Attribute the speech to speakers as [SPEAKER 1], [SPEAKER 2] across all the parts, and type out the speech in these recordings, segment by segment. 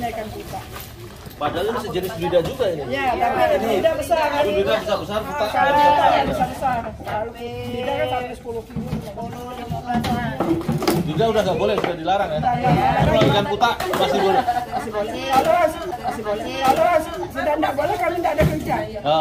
[SPEAKER 1] ikan putak.
[SPEAKER 2] Padahal ini sejenis belida juga ini.
[SPEAKER 1] Ya, tapi belida besar.
[SPEAKER 2] Belida besar-besar, putak
[SPEAKER 1] besar-besar. Kalau belida kan sampai 10 kilo.
[SPEAKER 2] Belida udah nggak boleh, sudah dilarang ya. Kalau ikan putak masih boleh.
[SPEAKER 1] Masih boleh. Kalau sudah nggak boleh, kami nggak ada kerja.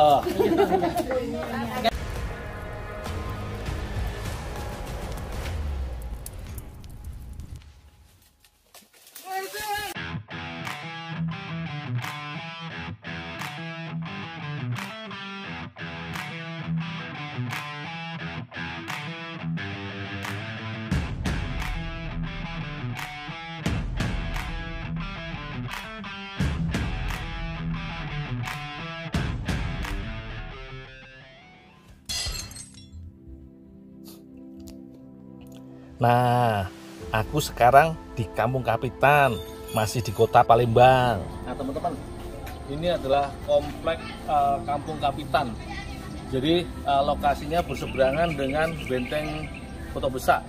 [SPEAKER 3] Nah, aku sekarang di Kampung Kapitan, masih di Kota Palembang.
[SPEAKER 2] Nah teman-teman, ini adalah komplek Kampung Kapitan. Jadi lokasinya berseberangan dengan Benteng Kota Besar.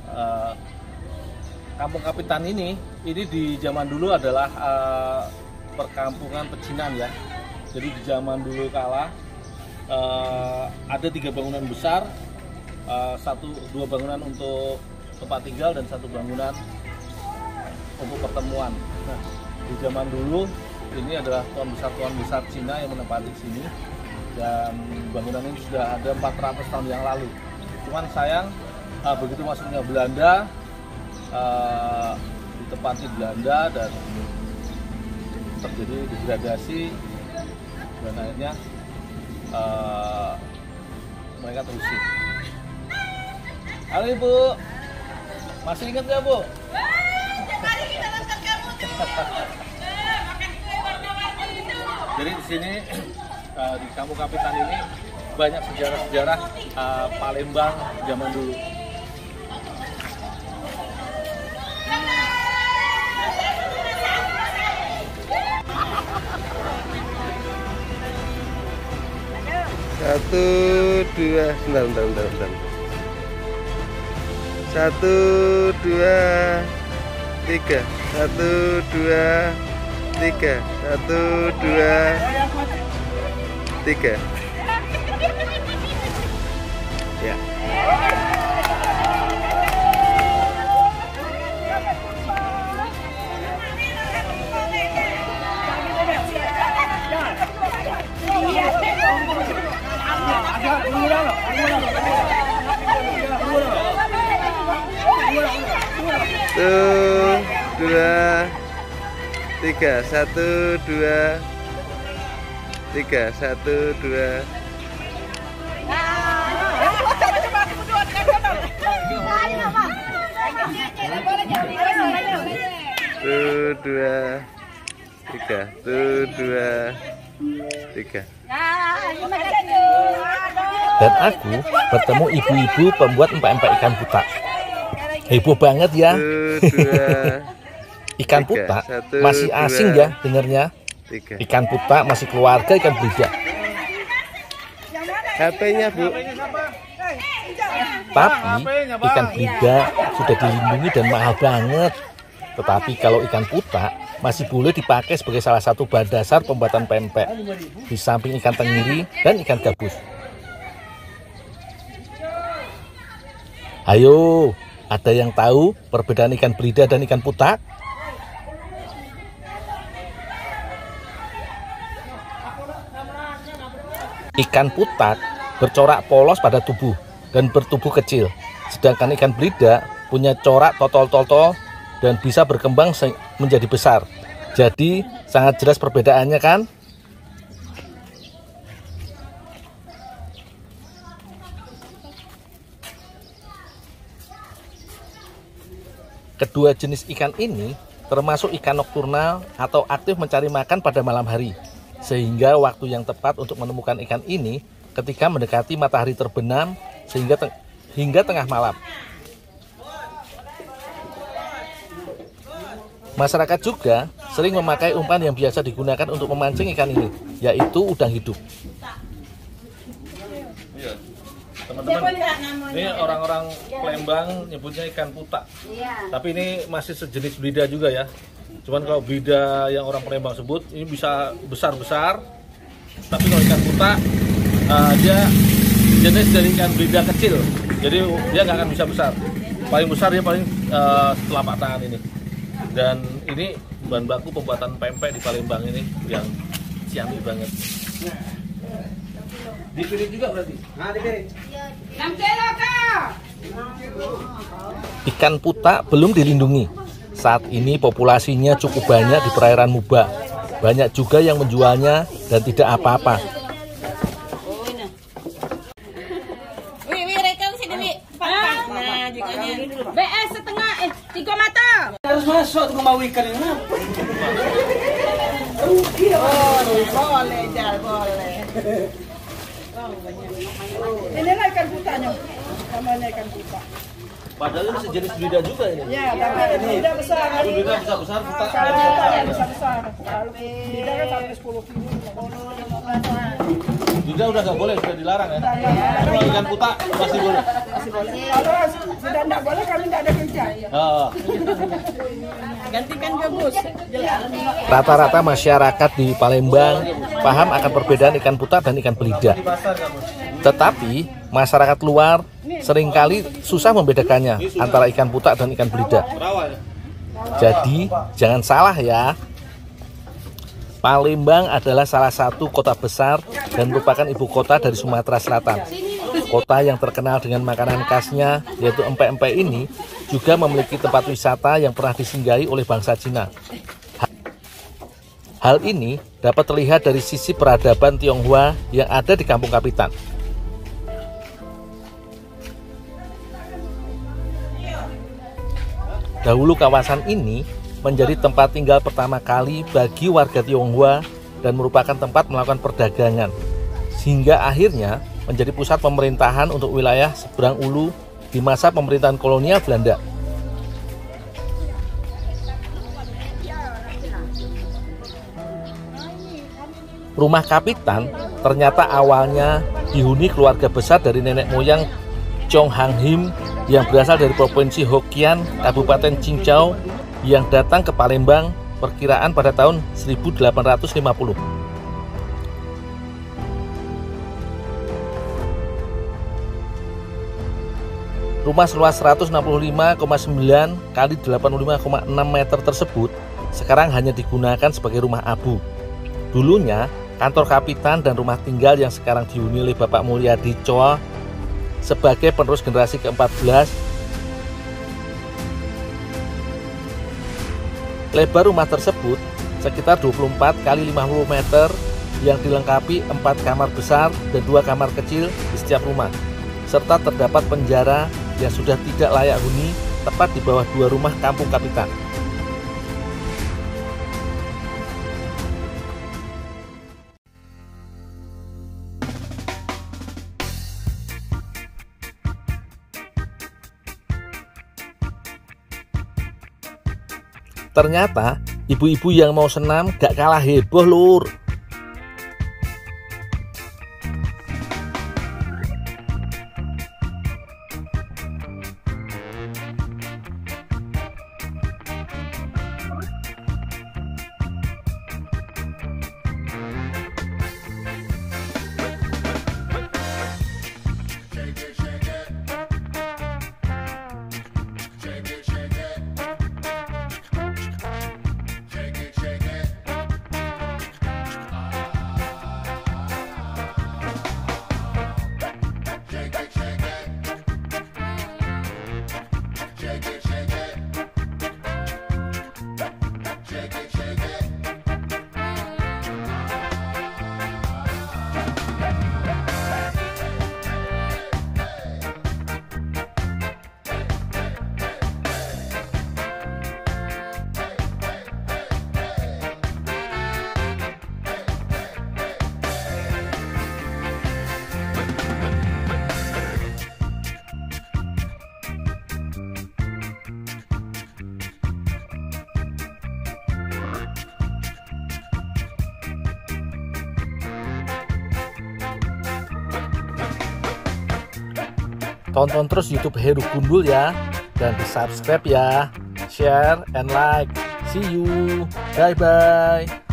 [SPEAKER 2] Kampung Kapitan ini di zaman dulu adalah perkampungan pecinan ya. Jadi di zaman dulu kala ada 3 bangunan besar, 2 bangunan untuk tempat tinggal dan 1 bangunan untuk pertemuan. Nah, di zaman dulu ini adalah tuan besar Cina yang menempati sini, dan bangunan ini sudah ada 400 tahun yang lalu. Cuman sayang begitu masuknya Belanda, ditempati Belanda dan terjadi degradasi, dan akhirnya mereka terusir. Halo Ibu, masih ingat nggak Bu?
[SPEAKER 4] Mari kita nonton kamu tuh. Makan kue warna-warni itu.
[SPEAKER 2] Jadi di sini di Kampung Kapitan ini banyak sejarah-sejarah Palembang zaman dulu.
[SPEAKER 5] Satu, dua, bentar. 1, 2, 3. 1, 2, 3. 1, 2, 3. Ya. Tuh, 2, 3. 1, 2, 3. 1, 2. Tuh, 2, 3. Tuh, 2, 3.
[SPEAKER 3] Dan aku bertemu ibu-ibu pembuat empek-empek ikan putak. Heboh banget ya. Ikan putak masih asing ya dengarnya. Ikan putak masih keluarga ikan belida.
[SPEAKER 5] HP-nya Bu.
[SPEAKER 3] Tapi ikan belida sudah dilindungi dan mahal banget. Tetapi kalau ikan putak masih boleh dipakai sebagai salah satu bahan dasar pembuatan pempek, di samping ikan tenggiri dan ikan gabus. Ayo, ada yang tahu perbedaan ikan belida dan ikan putak? Ikan putak bercorak polos pada tubuh dan bertubuh kecil, sedangkan ikan belida punya corak totol-totol dan bisa berkembang menjadi besar. Jadi sangat jelas perbedaannya kan? Kedua jenis ikan ini termasuk ikan nokturnal atau aktif mencari makan pada malam hari, sehingga waktu yang tepat untuk menemukan ikan ini ketika mendekati matahari terbenam hingga tengah malam. Masyarakat juga sering memakai umpan yang biasa digunakan untuk memancing ikan ini, yaitu udang hidup.
[SPEAKER 2] Iya. Teman-teman, ini orang-orang Palembang nyebutnya ikan putak. Tapi ini masih sejenis belida juga ya. Cuman kalau blida yang orang Palembang sebut ini bisa besar-besar. Tapi kalau ikan putak dia jenis dari ikan blida kecil. Jadi dia nggak akan bisa besar. Paling besar dia paling telapak tangan ini. Dan ini bahan baku pembuatan pempek di Palembang ini yang ciamik banget. Dipirit juga berarti? Nah, dipirit.
[SPEAKER 4] 6 kilo, Kak.
[SPEAKER 3] Ikan putak belum dilindungi. Saat ini populasinya cukup banyak di perairan Muba. Banyak juga yang menjualnya dan tidak apa-apa.
[SPEAKER 4] Wih, rekam sini, Wi. Nah, jikanya. BS setengah, 3 mata.
[SPEAKER 1] Harus masuk tuh mau ikan ini.
[SPEAKER 4] Boleh, Jal, boleh.
[SPEAKER 1] Inilah ikan putaknya. Namanya ikan putak.
[SPEAKER 2] Padahal ini sejenis blida juga ini.
[SPEAKER 1] Ya, tapi blida besar.
[SPEAKER 2] Blida besar-besar, putak
[SPEAKER 1] Besar-besar. Kalau blida kan sampai 10 kilo.
[SPEAKER 2] blida udah nggak boleh, sudah dilarang ya. Kalau ikan putak masih boleh.
[SPEAKER 1] Kalau sudah tidak boleh kami tidak ada kerja.
[SPEAKER 4] Gantikan ke bus.
[SPEAKER 3] Rata-rata masyarakat di Palembang paham akan perbedaan ikan putak dan ikan belida. Tetapi masyarakat luar seringkali susah membedakannya antara ikan putak dan ikan belida. Jadi jangan salah ya. Palembang adalah salah satu kota besar dan merupakan ibu kota dari Sumatera Selatan. Kota yang terkenal dengan makanan khasnya yaitu empek-empek ini juga memiliki tempat wisata yang pernah disinggahi oleh bangsa Cina. Hal ini dapat terlihat dari sisi peradaban Tionghoa yang ada di Kampung Kapitan. Dahulu kawasan ini menjadi tempat tinggal pertama kali bagi warga Tionghoa dan merupakan tempat melakukan perdagangan, sehingga akhirnya menjadi pusat pemerintahan untuk wilayah seberang Ulu di masa pemerintahan kolonial Belanda. Rumah Kapitan ternyata awalnya dihuni keluarga besar dari nenek moyang Chong Hang Him yang berasal dari Provinsi Hokkien, Kabupaten Qingzhou, yang datang ke Palembang perkiraan pada tahun 1850. Rumah seluas 165,9 kali 85,6 meter tersebut sekarang hanya digunakan sebagai rumah abu. Dulunya, kantor Kapitan dan rumah tinggal yang sekarang dihuni oleh Bapak Mulyadi Choa sebagai penerus generasi ke-14. Lebar rumah tersebut sekitar 24 kali 50 meter yang dilengkapi 4 kamar besar dan 2 kamar kecil di setiap rumah, serta terdapat penjara yang sudah tidak layak huni tepat di bawah 2 rumah Kampung Kapitan. Ternyata ibu-ibu yang mau senam gak kalah heboh lur. Tonton terus YouTube Heru Gundul ya, dan di subscribe ya, share and like. See you. Bye bye.